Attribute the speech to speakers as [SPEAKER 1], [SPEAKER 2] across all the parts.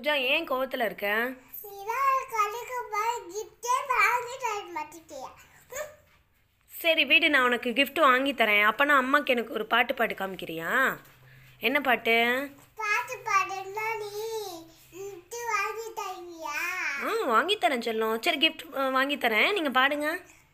[SPEAKER 1] பூஜா ஏன் கோவத்துல இருக்க? சரி வீடு, நான் உனக்கு gift வாங்கி தரேன். அப்பனா அம்மாக்கு எனக்கு ஒரு பாட்டு பாட்டு காமிக்கிறியா? என்ன பாட்டு? வாங்கி தரேன் செல்லம். சரி gift வாங்கி தரேன், நீங்க பாடுங்க.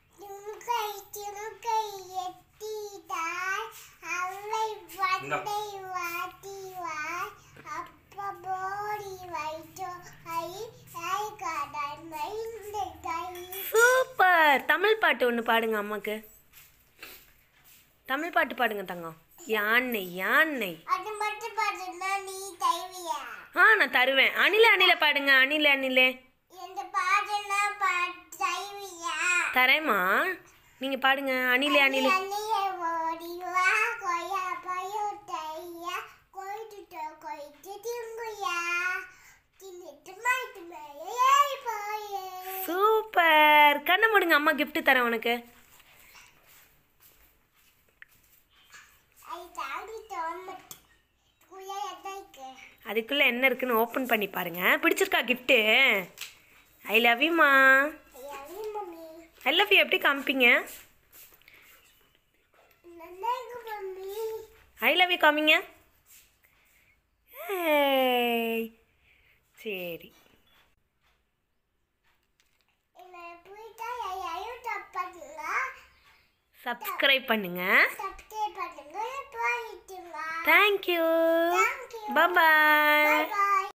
[SPEAKER 1] சூப்பர். தமிழ் பாட்டு ஒன்று பாடுங்க அம்மாக்கு. தமிழ் பாட்டு பாடுங்க தங்கம். யானை யானை. நான் தருவேன். அணிலே அணிலே பாடுங்க. அணிலே அணிலே தரேம்மா. நீங்க பாடுங்க. அணிலே அணிலே. சூப்பர். கண்ணை மூடுங்க, அம்மா gift தரேன் உனக்கு. அதுக்குள்ள என்ன இருக்குன்னு ஓப்பன் பண்ணி பாருங்க. பிடிச்சிருக்கா gift? ஐ லவ் யூ மா. ஐ லவ் யூ எப்படி காமிப்பீங்க? ஐ லவ் யூ காமிங்க. சரி, சப்ஸ்கிரைப் பண்ணுங்க. தேங்க்யூ. பாய்.